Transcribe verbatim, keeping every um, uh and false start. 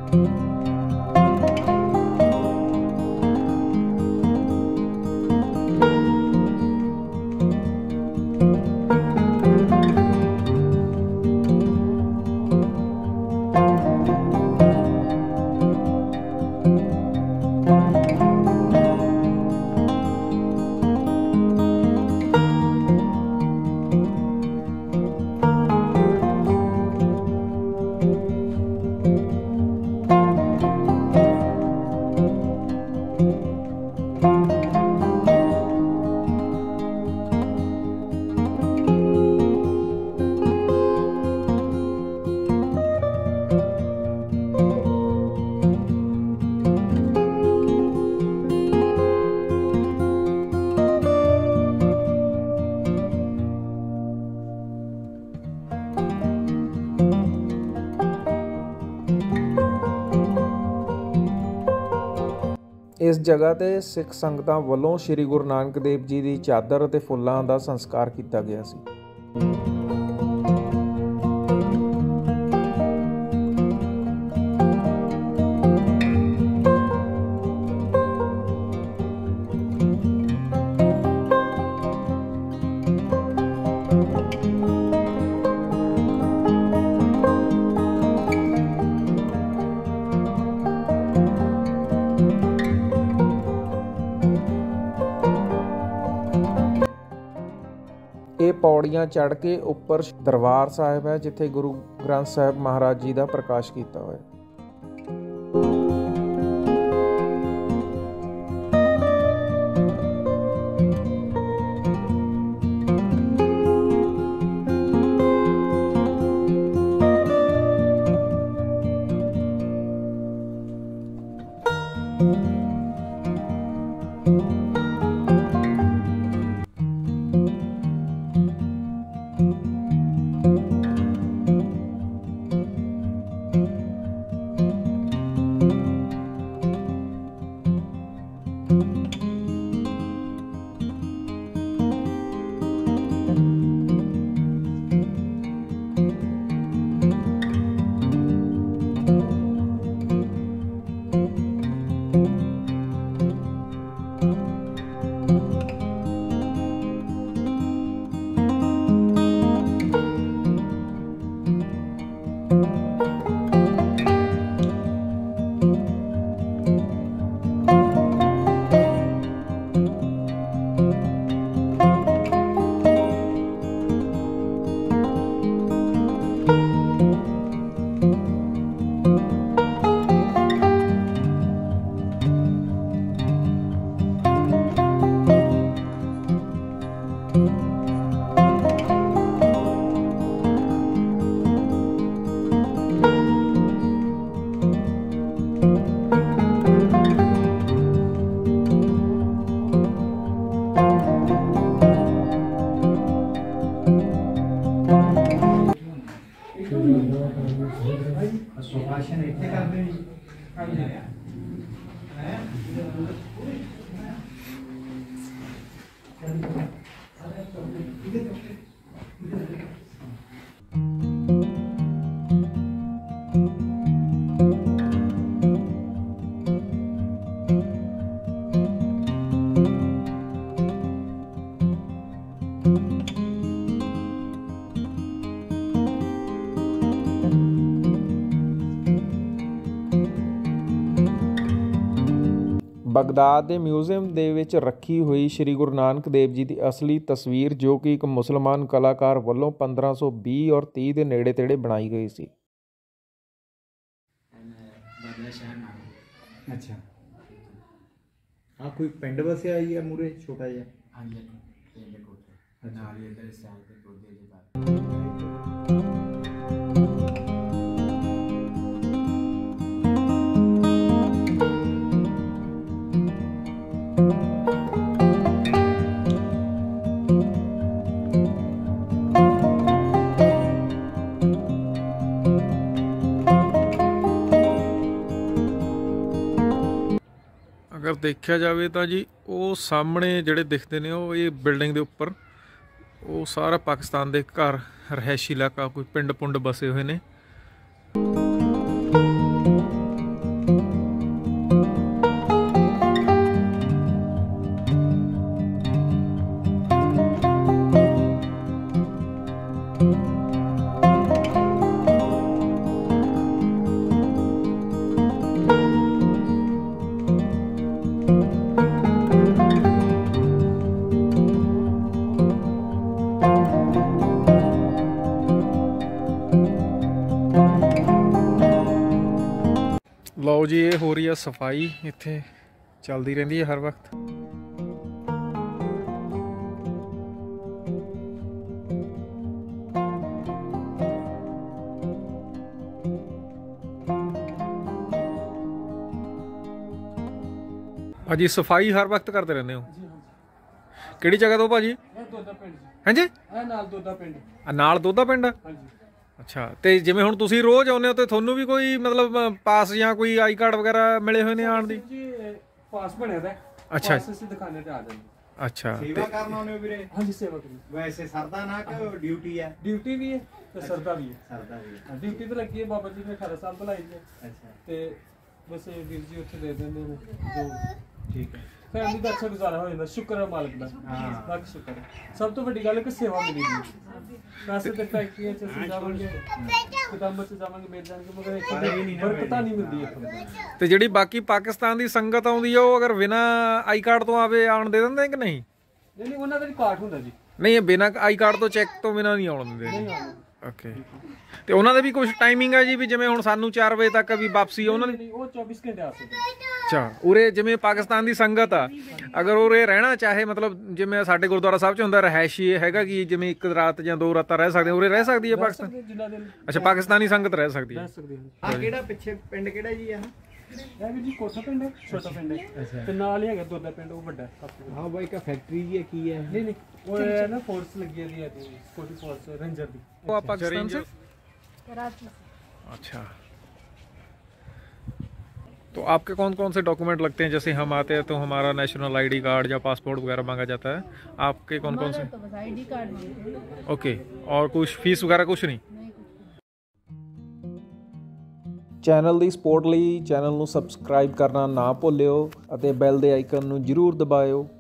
इस जगह ते सिख संगतां वल्लों श्री गुरु नानक देव जी की चादर ते फुल्लां दा संस्कार किया गया सी। ये पौड़ियां चढ़ के उपर दरबार साहिब है जिथे गुरु ग्रंथ साहिब महाराज जी का प्रकाश किया हुआ है। बगदाद के म्यूजियम दे विच रखी हुई श्री गुरु नानक देव जी की असली तस्वीर जो कि एक मुसलमान कलाकार वालों पंद्रह सौ भी और तीह के नेड़े तेड़े बनाई गई सी। अच्छा हाँ कोई पिंड वसिया ही है मूरे छोटा जिहा। अगर देखा जाए तो जी वो सामने जिहड़े दिखते ने वो ये बिल्डिंग के उपर वो सारा पाकिस्तान के घर रहायशी इलाका कोई पिंड पुंड बसे हुए ने। ਲਓ ਜੀ, ਇਹ ਹੋ ਰਹੀ ਆ ਸਫਾਈ, ਇੱਥੇ ਚੱਲਦੀ ਰਹਿੰਦੀ ਹੈ ਹਰ ਵਕਤ। ਭਾਜੀ ਸਫਾਈ ਹਰ ਵਕਤ ਕਰਦੇ ਰਹਿੰਦੇ ਹੋ? ਕਿਹੜੀ ਜਗ੍ਹਾ ਤੋਂ ਭਾਜੀ? ਦੋਦਾ ਪਿੰਡ ਹਾਂਜੀ, ਇਹ ਨਾਲ ਦੋਦਾ ਪਿੰਡ। ਆ ਨਾਲ ਦੋਦਾ ਪਿੰਡ? ਹਾਂਜੀ। ਅੱਛਾ, ਤੇ ਜਿਵੇਂ ਹੁਣ ਤੁਸੀਂ ਰੋਜ਼ ਆਉਂਦੇ ਹੋ ਤੇ ਤੁਹਾਨੂੰ ਵੀ ਕੋਈ ਮਤਲਬ ਪਾਸ ਜਾਂ ਕੋਈ ਆਈ ਕਾਰਡ ਵਗੈਰਾ ਮਿਲੇ ਹੋਏ ਨੇ ਆਉਣ ਦੀ? ਜੀ ਪਾਸ ਬਣਿਆ ਦਾ। ਅੱਛਾ, ਪਾਸ ਅਸੀਂ ਦਿਖਾਣੇ ਤੇ ਆ ਜਾਂਦੇ। ਅੱਛਾ, ਸੇਵਾ ਕਰਨ ਆਉਂਦੇ ਹੋ ਵੀਰੇ? ਹਾਂਜੀ, ਸੇਵਾ ਕਰੀ। ਵੈਸੇ ਸਰਦਾ ਨਾ ਕਿ ਡਿਊਟੀ ਹੈ? ਡਿਊਟੀ ਵੀ ਹੈ ਤੇ ਸਰਦਾ ਵੀ ਹੈ। ਸਰਦਾ ਵੀ ਹੈ। ਡਿਊਟੀ ਤੇ ਲੱਗੀ ਹੈ, ਬਾਬਾ ਜੀ ਨੇ ਅਠਾਰਾਂ ਸਾਲ ਬੁਲਾਈ ਹੈ। ਅੱਛਾ, ਤੇ ਬਸ ਇਹ ਵੀਰ ਜੀ ਉੱਥੇ ਦੇ ਦਿੰਦੇ ਨੇ ਜੋ ਠੀਕ ਹੈ। ਫੈਮਿਲੀ ਦਾ ਅੱਛਾ ਗੁਜ਼ਾਰਾ ਹੋ ਜਾਂਦਾ। ਸ਼ੁਕਰ ਹੈ ਮਾਲਕ ਦਾ, ਹਾਂ। ਲੱਖ ਸ਼ੁਕਰ ਹੈ। ਸਭ ਤੋਂ ਵੱਡੀ ਗੱਲ ਹੈ ਕਿ ਸੇਵਾ ਮਿਲੀ ਦੀ। ਪੈਸੇ ਤੇ ਫੈਕਟਰੀਆਂ ਚ ਅਸੀਂ ਜਾਵਾਂਗੇ, ਕਿਤਾਬਾਂ ਚ ਜਾਵਾਂਗੇ, ਮਿਲ ਜਾਣਗੇ, ਮਗਰ ਇੱਕ ਬਰਕਤਾਂ ਨਹੀਂ ਮਿਲਦੀ ਇੱਥੋਂ। ਤੇ ਜਿਹੜੀ ਬਾਕੀ ਪਾਕਿਸਤਾਨ ਦੀ ਸੰਗਤ ਆਉਂਦੀ ਆ, ਉਹ ਅਗਰ ਬਿਨਾਂ ਆਈ ਕਾਰਡ ਤੋਂ ਆਵੇ ਆਉਣ ਦੇ ਦਿੰਦੇ ਕਿ ਨਹੀਂ? ਨਹੀਂ ਨਹੀਂ, ਉਹਨਾਂ ਦਾ ਵੀ ਕਾਰਡ ਹੁੰਦਾ ਜੀ। ਨਹੀਂ, ਇਹ ਬਿਨਾਂ ਆਈ ਕਾਰਡ ਤੋਂ ਚੈੱਕ ਤੋਂ ਬਿਨਾਂ ਨਹੀਂ ਆਉਣ ਦਿੰਦੇ? ਨਹੀਂ ਆਉਂਦੇ। ਓਕੇ, ਤੇ ਉਹਨਾਂ ਦੇ ਵੀ ਕੁਝ ਟਾਈਮਿੰਗ ਹੈ ਜੀ, ਵੀ ਜਿਵੇਂ ਹੁਣ ਸਾਨੂੰ ਚਾਰ ਵਜੇ ਤੱਕ ਵੀ ਵਾਪਸੀ ਆ ਉਹਨਾਂ ਦੀ? ਨਹੀਂ, ਉਹ ਚੌਬੀਸ ਘੰਟੇ ਆ ਸਕਦੇ। ਅੱਛਾ, ਉਰੇ ਜਿਵੇਂ ਪਾਕਿਸਤਾਨ ਦੀ ਸੰਗਤ ਆ, ਅਗਰ ਉਰੇ ਰਹਿਣਾ ਚਾਹੇ, ਮਤਲਬ ਜਿਵੇਂ ਸਾਡੇ ਗੁਰਦੁਆਰਾ ਸਾਹਿਬ ਚ ਹੁੰਦਾ ਰਿਹਾਇਸ਼ੀ ਹੈਗਾ ਕਿ ਜਿਵੇਂ ਇੱਕ ਰਾਤ ਜਾਂ ਦੋ ਰਾਤਾਂ ਰਹਿ ਸਕਦੇ, ਉਰੇ ਰਹਿ ਸਕਦੀ ਹੈ ਪਾਕਿਸਤਾਨ? ਜਿੰਨਾ ਦਿਨ ਅੱਛਾ, ਪਾਕਿਸਤਾਨੀ ਸੰਗਤ ਰਹਿ ਸਕਦੀ ਹੈ। ਰਹਿ ਸਕਦੇ ਹਨ। ਆ ਕਿਹੜਾ ਪਿੱਛੇ ਪਿੰਡ ਕਿਹੜਾ ਜੀ ਆ? ਇਹ ਵੀ ਜੀ ਕੋਠਾ ਪਿੰਡ ਹੈ, ਛੋਟਾ ਪਿੰਡ ਹੈ। ਤੇ ਨਾਲ ਹੀ ਹੈਗਾ ਦੋਦਾ ਪਿੰਡ, ਉਹ ਵੱਡਾ ਹੈ। ਹਾਂ ਬਾਈ, ਕਾ ਫੈਕਟਰੀ ਜੀ ਕੀ ਹੈ? नहीं नहीं, वो है ना फोर्स लगी है दी सिक्योरिटी फोर्स रेंजर दी। वो आप पाकिस्तान से? कराची से। अच्छा, तो आपके कौन कौन से डॉक्यूमेंट लगते हैं? जैसे हम आते हैं तो हमारा नेशनल आईडी कार्ड या पासपोर्ट वगैरह मांगा जाता है, आपके कौन कौन से? हमारा तो बस आईडी कार्ड मांगते हैं। ओके, और कुछ फीस वगैरह कुछ नहीं? नहीं कुछ। ਚੈਨਲ ਦੀ ਸਪੋਰਟ ਲਈ ਚੈਨਲ ਨੂੰ ਸਬਸਕ੍ਰਾਈਬ ਕਰਨਾ ਨਾ ਭੁੱਲਿਓ ਅਤੇ ਬੈਲ ਦੇ ਆਈਕਨ ਨੂੰ ਜ਼ਰੂਰ ਦਬਾਇਓ।